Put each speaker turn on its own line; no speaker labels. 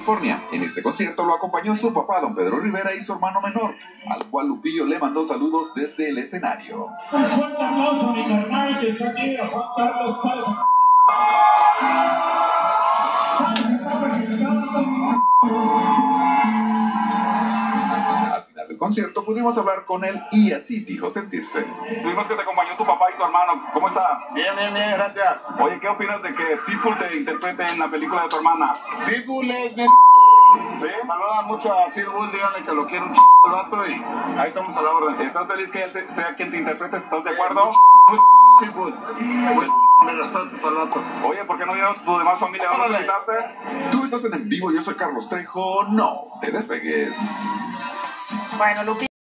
California. En este concierto lo acompañó su papá, don Pedro Rivera, y su hermano menor, al cual Lupillo le mandó saludos desde el escenario.
Un fuerte aplauso a mi carnal que está aquí, a Juan Carlos Párez.
Al final del concierto pudimos hablar con él y así dijo sentirse.
Vimos que te acompañó tu papá y tu hermano. ¿Cómo está?
Bien, gracias.
Oye, ¿qué opinas de que Pitbull te interprete en la película de tu hermana?
Pitbull es bien.
¿Sí?
Saludan mucho a Pitbull, díganle que lo quiero un el vato y ahí estamos a la orden.
¿Estás feliz que él sea quien te interprete? ¿Estás de acuerdo?
Pitbull. Pues, me respeto para el vato.
Oye, ¿por qué no vieron tu demás familia? ¿Vamos a invitarte?
Tú estás en vivo, yo soy Carlos Trejo, no te despegues.
Bueno, Lupillo.